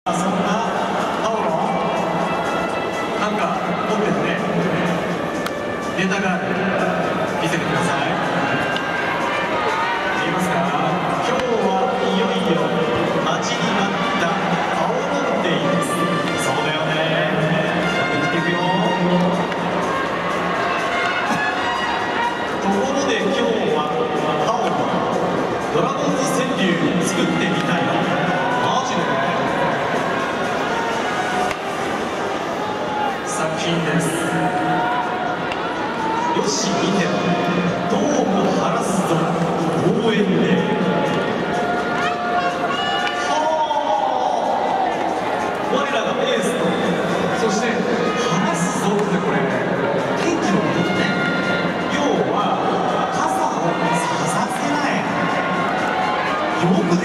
そんなタオロなんか持ってるね。ネタがある。見せてください。見えますか？今日はいよいよ待ちに待ったタオロンデイです。そうだよね。やっていくよ。ところで今日はタオロンドラゴンズ川柳作ってみたよ。マジで？作品です。よし見てどうも晴らすぞ応援で。はあ、我らがエースと、そして晴らすぞってこれ天気のことね。要は傘をささせない。よく